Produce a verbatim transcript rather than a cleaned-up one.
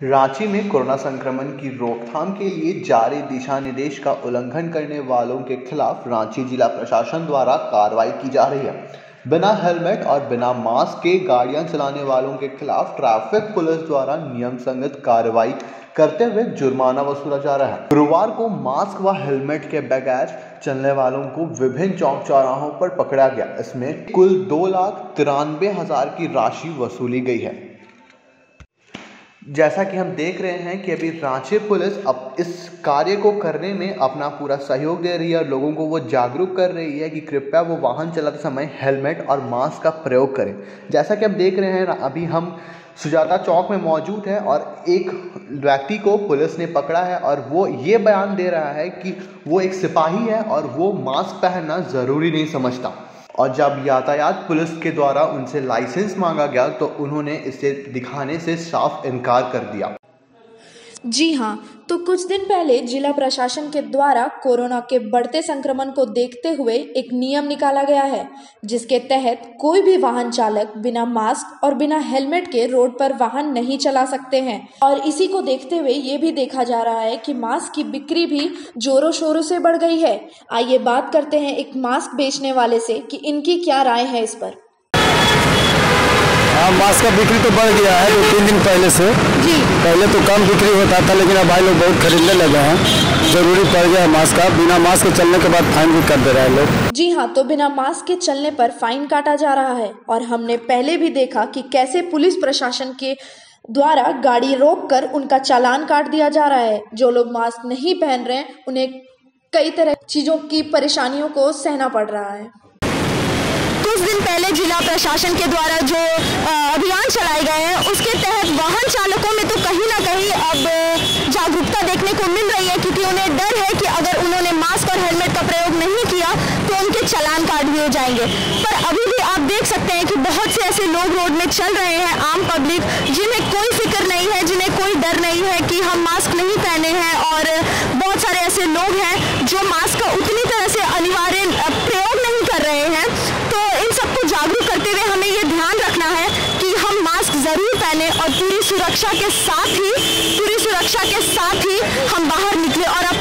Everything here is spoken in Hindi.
रांची में कोरोना संक्रमण की रोकथाम के लिए जारी दिशा निर्देश का उल्लंघन करने वालों के खिलाफ रांची जिला प्रशासन द्वारा कार्रवाई की जा रही है। बिना हेलमेट और बिना मास्क के गाड़ियां चलाने वालों के खिलाफ ट्रैफिक पुलिस द्वारा नियम संगत कार्रवाई करते हुए जुर्माना वसूला जा रहा है। गुरुवार को मास्क व हेलमेट के बगैर चलने वालों को विभिन्न चौक चौराहों पर पकड़ा गया। इसमें कुल दो लाख तिरानवे हजार की राशि वसूली गई है। जैसा कि हम देख रहे हैं कि अभी रांची पुलिस अब इस कार्य को करने में अपना पूरा सहयोग दे रही है और लोगों को वो जागरूक कर रही है कि कृपया वो वाहन चलाते समय हेलमेट और मास्क का प्रयोग करें। जैसा कि आप देख रहे हैं, अभी हम सुजाता चौक में मौजूद है और एक व्यक्ति को पुलिस ने पकड़ा है और वो ये बयान दे रहा है कि वो एक सिपाही है और वो मास्क पहनना ज़रूरी नहीं समझता। और जब यातायात पुलिस के द्वारा उनसे लाइसेंस मांगा गया तो उन्होंने इसे दिखाने से साफ इनकार कर दिया। जी हाँ, तो कुछ दिन पहले जिला प्रशासन के द्वारा कोरोना के बढ़ते संक्रमण को देखते हुए एक नियम निकाला गया है, जिसके तहत कोई भी वाहन चालक बिना मास्क और बिना हेलमेट के रोड पर वाहन नहीं चला सकते हैं। और इसी को देखते हुए ये भी देखा जा रहा है कि मास्क की बिक्री भी जोरों शोरों से बढ़ गई है। आइए बात करते हैं एक मास्क बेचने वाले से कि इनकी क्या राय है इस पर। हाँ, मास्क का बिक्री तो बढ़ गया है दो तीन दिन पहले से। जी पहले तो कम बिक्री होता था, लेकिन अब भाई लोग बहुत खरीदने लगे हैं। जरूरी पड़ गया है मास्क का। बिना मास्क के चलने के बाद फाइन भी कर दे रहे हैं लोग। जी हाँ, तो बिना मास्क के चलने पर फाइन काटा जा रहा है। और हमने पहले भी देखा कि कैसे पुलिस प्रशासन के द्वारा गाड़ी रोककर उनका चालान काट दिया जा रहा है। जो लोग मास्क नहीं पहन रहे हैं उन्हें कई तरह चीजों की परेशानियों को सहना पड़ रहा है। कुछ दिन पहले जिला प्रशासन के द्वारा जो अभियान चलाए गए हैं उसके तहत वाहन चालकों में तो कहीं ना कहीं अब जागरूकता देखने को मिल रही है, क्योंकि उन्हें डर है कि अगर उन्होंने मास्क और हेलमेट का प्रयोग नहीं किया तो उनके चालान काट भी हो जाएंगे। पर अभी भी आप देख सकते हैं कि बहुत से ऐसे लोग रोड में चल रहे हैं, आम पब्लिक, जिन्हें कोई फिक्र नहीं है, जिन्हें कोई डर नहीं है कि हम मास्क नहीं पहने हैं। और बहुत सारे ऐसे लोग हैं जो मास्क का उतनी तरह से अनिवार्य प्रयोग नहीं कर रहे हैं। तो इन सबको जागरूक करते हुए हमें ये ध्यान रखना है कि हम मास्क जरूर पहने और पूरी सुरक्षा के साथ ही पूरी सुरक्षा के साथ ही हम बाहर निकले। और